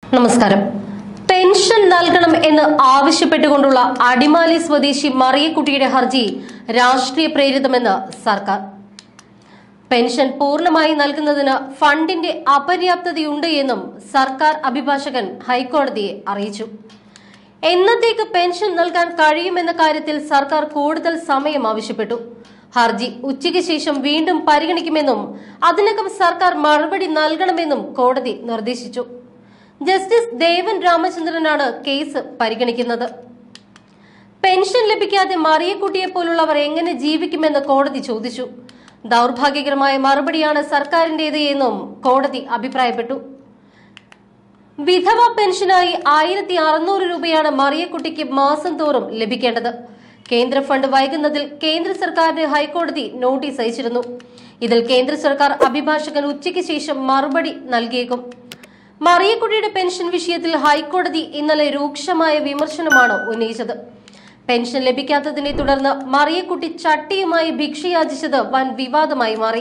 നമസ്കാരം. പെൻഷൻ നൽകണം എന്ന് ആവശ്യപ്പെട്ടുകൊണ്ടുള്ള അടിമാലി സ്വദേശി മറിയക്കുട്ടിയുടെ ഹർജി രാഷ്ട്രീയ പ്രേരിതമെന്ന് സർക്കാർ. പെൻഷൻ പൂർണ്ണമായി നൽകുന്നതിന് ഫണ്ടിന്റെ അപര്യാപ്തതയുണ്ട് എന്നും സർക്കാർ അഭിഭാഷകൻ ഹൈക്കോടതിയെ അറിയിച്ചു. എന്നത്തേക്ക് പെൻഷൻ നൽകാൻ കഴിയുമെന്ന കാര്യത്തിൽ സർക്കാർ കൂടുതൽ സമയം ആവശ്യപ്പെട്ടു. ഹർജി ഉച്ചയ്ക്ക് ശേഷം വീണ്ടും പരിഗണിക്കുമെന്നും അതിനകം സർക്കാർ മറുപടി നൽകണമെന്നും കോടതി നിർദ്ദേശിച്ചു. ജസ്റ്റിസ് ദേവൻ രാമചന്ദ്രനാണ് കേസ് പരിഗണിക്കുന്നത്. പെൻഷൻ ലഭിക്കാതെ മറിയക്കുട്ടിയെ പോലുള്ളവർ എങ്ങനെ ജീവിക്കുമെന്ന് കോടതി ചോദിച്ചു. ദൗർഭാഗ്യകരമായ മറുപടിയാണ് സർക്കാരിന്റേത് എന്നും കോടതി അഭിപ്രായപ്പെട്ടു. വിധവ പെൻഷനായി 1600 രൂപയാണ് മറിയക്കുട്ടിക്ക് മാസം തോറും ലഭിക്കേണ്ടത്. കേന്ദ്ര ഫണ്ട് വൈകുന്നതിൽ കേന്ദ്ര സർക്കാരിന് ഹൈക്കോടതി നോട്ടീസ് അയച്ചിരുന്നു. ഇതിൽ കേന്ദ്ര സർക്കാർ അഭിഭാഷകൻ ഉച്ചയ്ക്ക് ശേഷം മറുപടി നൽകിയേക്കും. മറിയക്കുട്ടിയുടെ പെൻഷൻ വിഷയത്തിൽ ഹൈക്കോടതി ഇന്നലെ രൂക്ഷമായ വിമർശനമാണ് ഉന്നയിച്ചത്. പെൻഷൻ ലഭിക്കാത്തതിനെ തുടർന്ന് മറിയക്കുട്ടി ചട്ടിയുമായി ഭിക്ഷയാചിച്ചത് വൻ വിവാദമായി മാറി.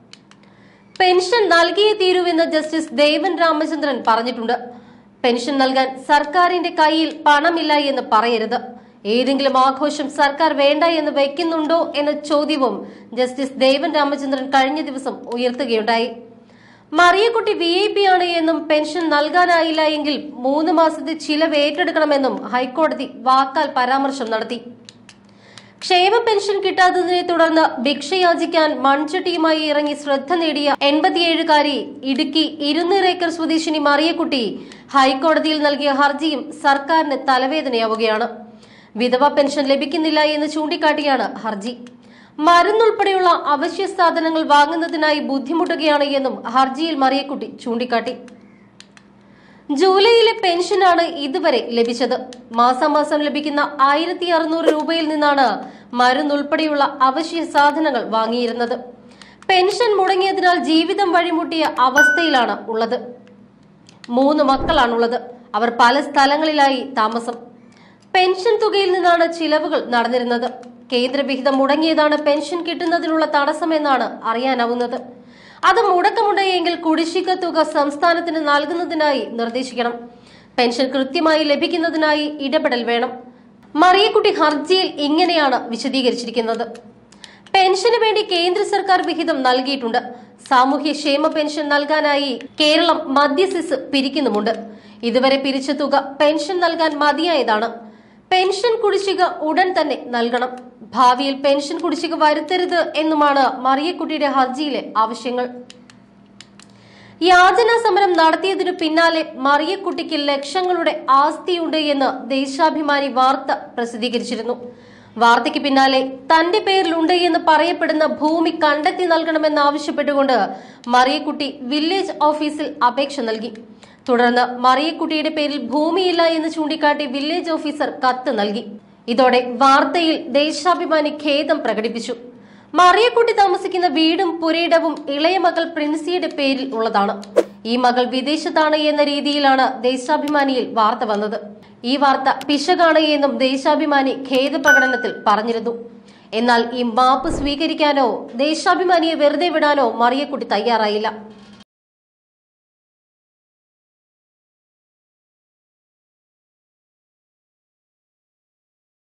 പെൻഷൻ നൽകിയേ തീരുവെന്ന് ജസ്റ്റിസ് ദേവൻ രാമചന്ദ്രൻ പറഞ്ഞിട്ടുണ്ട്. പെൻഷൻ നൽകാൻ സർക്കാരിന്റെ കയ്യിൽ പണമില്ല എന്ന് പറയരുത്. ഏതെങ്കിലും ആഘോഷം സർക്കാർ വേണ്ട എന്ന് വയ്ക്കുന്നുണ്ടോ എന്ന ചോദ്യവും ജസ്റ്റിസ് ദേവൻ രാമചന്ദ്രൻ കഴിഞ്ഞ ദിവസം ഉയർത്തുകയുണ്ടായി. മറിയക്കുട്ടി VIP ആണ് എന്നും പെൻഷൻ നൽകാനായില്ല എങ്കിൽ 3 മാസത്തെ ചിലവ് ഏറ്റെടുക്കണമെന്നും ഹൈക്കോടതി വാക്കാൽ പരാമർശം നടത്തി. ക്ഷേമ പെൻഷൻ കിട്ടാത്തതിനെ തുടർന്ന് ഭിക്ഷയാചിക്കാൻ മൺചട്ടിയുമായി ഇറങ്ങി ശ്രദ്ധ നേടിയ 87-കാരി ഇടുക്കി 200 ഏക്കർ സ്വദേശിനി മറിയക്കുട്ടി ഹൈക്കോടതിയിൽ നൽകിയ ഹർജിയും സർക്കാരിന് തലവേദനയാവുകയാണ്. വിധവ പെൻഷൻ ലഭിക്കുന്നില്ല എന്ന് ചൂണ്ടിക്കാട്ടിയാണ് ഹർജി. മരുന്നുൾപ്പെടെയുള്ള അവശ്യ സാധനങ്ങൾ വാങ്ങുന്നതിനായി ബുദ്ധിമുട്ടുകയാണ് എന്നും ഹർജിയിൽ മറിയക്കുട്ടി ചൂണ്ടിക്കാട്ടി. ജൂലൈയിലെ പെൻഷനാണ് ഇതുവരെ ലഭിച്ചത്. മാസാമാസം ലഭിക്കുന്ന 1600 രൂപയിൽ നിന്നാണ് മരുന്നുൾപ്പെടെയുള്ള അവശ്യ സാധനങ്ങൾ വാങ്ങിയിരുന്നത്. പെൻഷൻ മുടങ്ങിയതിനാൽ ജീവിതം വഴിമുട്ടിയ അവസ്ഥയിലാണ് ഉള്ളത്. 3 മക്കളാണുള്ളത്. അവർ പല സ്ഥലങ്ങളിലായി താമസം. പെൻഷൻ തുകയിൽ നിന്നാണ് ചിലവുകൾ നടന്നിരുന്നത്. കേന്ദ്രവിഹിതം മുടങ്ങിയതാണ് പെൻഷൻ കിട്ടുന്നതിനുള്ള തടസ്സമെന്നാണ് അറിയാനാവുന്നത്. അത് മുടക്കമുണ്ടായെങ്കിൽ കുടിശ്ശിക തുക സംസ്ഥാനത്തിന് നൽകുന്നതിനായി നിർദ്ദേശിക്കണം. പെൻഷൻ കൃത്യമായി ലഭിക്കുന്നതിനായി ഇടപെടൽ വേണം. മറിയക്കുട്ടി ഹർജിയിൽ ഇങ്ങനെയാണ് വിശദീകരിച്ചിരിക്കുന്നത്. പെൻഷന് വേണ്ടി കേന്ദ്ര സർക്കാർ വിഹിതം നൽകിയിട്ടുണ്ട്. സാമൂഹ്യക്ഷേമ പെൻഷൻ നൽകാനായി കേരളം മധ്യസെസ് പിരിക്കുന്നുമുണ്ട്. ഇതുവരെ പിരിച്ച തുക പെൻഷൻ നൽകാൻ മതിയായതാണ്. പെൻഷൻ കുടിശ്ശിക ഉടൻ തന്നെ നൽകണം. ഭാവിയിൽ പെൻഷൻ കുടിശ്ശിക വരുത്തരുത് എന്നുമാണ് മറിയക്കുട്ടിയുടെ ഹർജിയിലെ ആവശ്യങ്ങൾ. യാചനാ സമരം നടത്തിയതിനു പിന്നാലെ മറിയക്കുട്ടിക്ക് ലക്ഷങ്ങളുടെ ആസ്തിയുണ്ട് എന്ന് ദേശാഭിമാനി വാർത്ത പ്രസിദ്ധീകരിച്ചിരുന്നു. വാർത്തയ്ക്ക് പിന്നാലെ തന്റെ പേരിലുണ്ട് എന്ന് പറയപ്പെടുന്ന ഭൂമി കണ്ടെത്തി നൽകണമെന്നാവശ്യപ്പെട്ടുകൊണ്ട് മറിയക്കുട്ടി വില്ലേജ് ഓഫീസിൽ അപേക്ഷ നൽകി. തുടർന്ന് മറിയക്കുട്ടിയുടെ പേരിൽ ഭൂമിയില്ല എന്ന് ചൂണ്ടിക്കാട്ടി വില്ലേജ് ഓഫീസർ കത്ത് നൽകി. ഇതോടെ വാർത്തയിൽ ദേശാഭിമാനി ഖേദം പ്രകടിപ്പിച്ചു. മറിയക്കുട്ടി താമസിക്കുന്ന വീടും പുരയിടവും ഇളയ മകൾ പ്രിൻസിയുടെ പേരിൽ ഉള്ളതാണ്. ഈ മകൾ വിദേശത്താണ് എന്ന രീതിയിലാണ് ദേശാഭിമാനിയിൽ വാർത്ത വന്നത്. ഈ വാർത്ത പിശകാണ് എന്നും ദേശാഭിമാനി ഖേദപ്രകടനത്തിൽ പറഞ്ഞിരുന്നു. എന്നാൽ ഈ മാപ്പ് സ്വീകരിക്കാനോ ദേശാഭിമാനിയെ വെറുതെ വിടാനോ മറിയക്കുട്ടി തയ്യാറായില്ല.